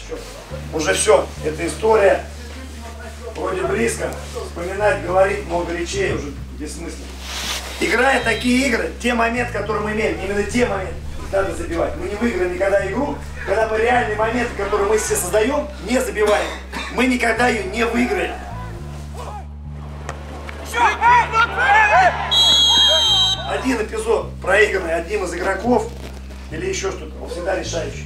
Уже все, эта история вроде близко. Вспоминать, говорить много речей уже бессмысленно. Играя такие игры, те моменты, которые мы имеем, именно те моменты, надо забивать. Мы не выиграем никогда игру, когда мы реальные моменты, которые мы себе создаем, не забиваем. Мы никогда ее не выиграем. Один эпизод, проигранный одним из игроков, или еще что-то, он всегда решающий.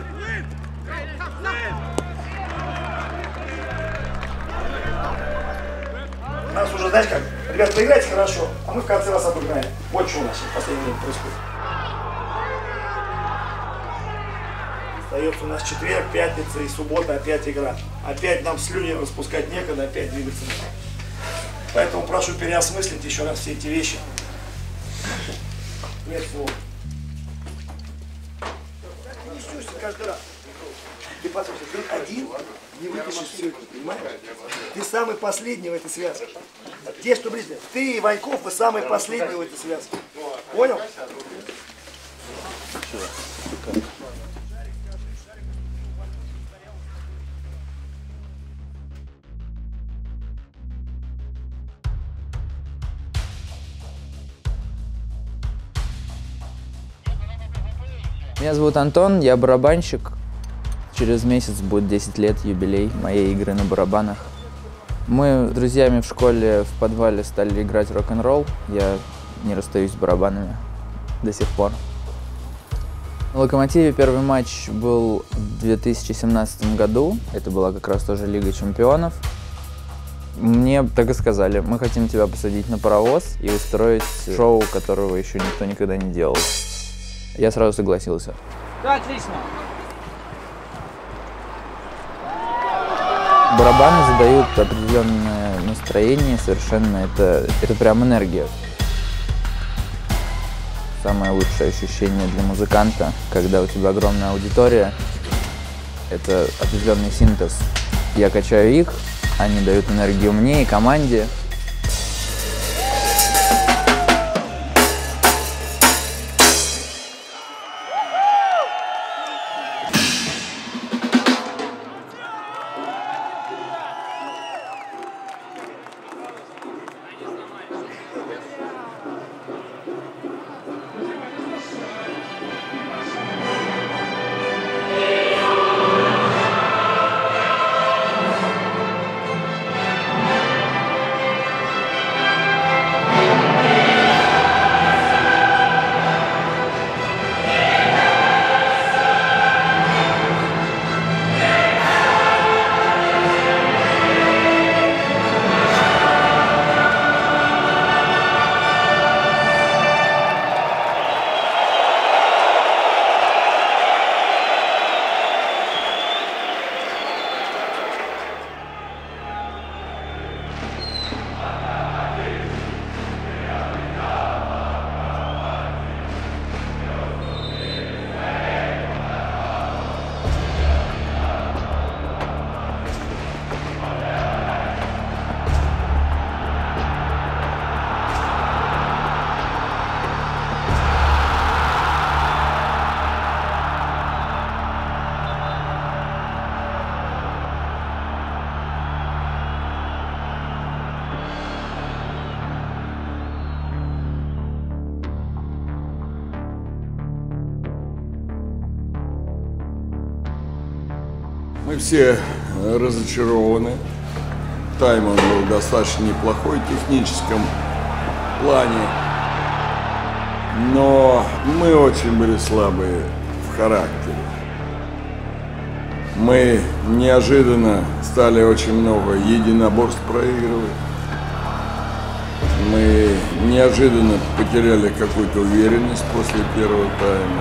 У нас уже, знаешь как, ребята, вы играете хорошо, а мы в конце вас обыграем. Вот что у нас в последнее время происходит. Остается у нас четверг, пятница и суббота, опять игра. Опять нам слюни распускать некогда, опять двигаться надо. Поэтому прошу переосмыслить еще раз все эти вещи. Нет слова. Ты не чувствуешь каждый раз. Ты послушай, ты один не вытащишь все это, понимаешь? Ты самый последний в этой связке. Те, что близко. Ты и Ваньков, вы самые последние в этой связке. Понял? Меня зовут Антон, я барабанщик. Через месяц будет 10 лет юбилей моей игры на барабанах. Мы с друзьями в школе в подвале стали играть рок-н-ролл. Я не расстаюсь с барабанами до сих пор. На «Локомотиве» первый матч был в 2017 году. Это была как раз тоже Лига чемпионов. Мне так и сказали: мы хотим тебя посадить на паровоз и устроить шоу, которого еще никто никогда не делал. Я сразу согласился. Да, отлично. Барабаны задают определенное настроение совершенно. Это прям энергия. Самое лучшее ощущение для музыканта, когда у тебя огромная аудитория, это определенный синтез. Я качаю их, они дают энергию мне и команде. Мы все разочарованы. Тайм он был достаточно неплохой в техническом плане, но мы очень были слабые в характере. Мы неожиданно стали очень много единоборств проигрывать. Мы неожиданно потеряли какую-то уверенность после первого тайма.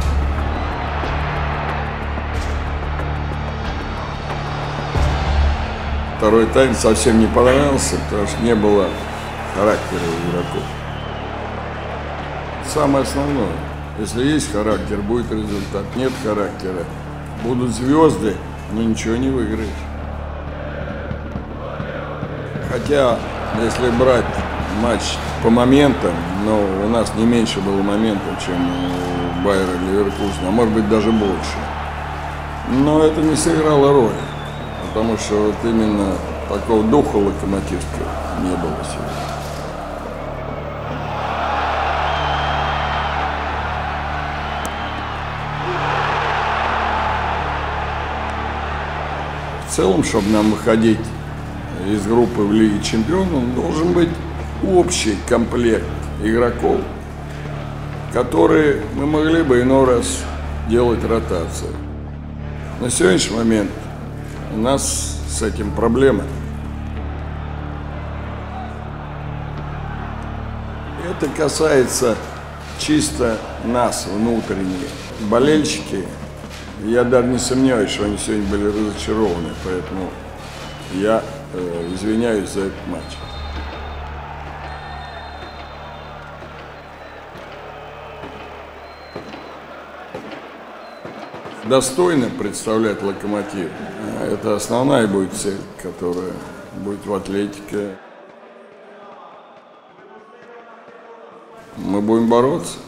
Второй тайм совсем не понравился, потому что не было характера у игроков. Самое основное. Если есть характер, будет результат. Нет характера, будут звезды, но ничего не выиграешь. Хотя, если брать матч по моментам, но у нас не меньше было моментов, чем у Байера Ливеркузена, а может быть даже больше. Но это не сыграло роли, потому что вот именно такого духа локомотивского не было сегодня. В целом, чтобы нам выходить из группы в Лиге Чемпионов, должен быть общий комплект игроков, которые мы могли бы иной раз делать ротацию. На сегодняшний момент у нас с этим проблемы. Это касается чисто нас, внутренних. Болельщики, я даже не сомневаюсь, что они сегодня были разочарованы, поэтому я извиняюсь за этот матч. Достойно представлять «Локомотив» – это основная будет цель, которая будет в атлетике. Мы будем бороться.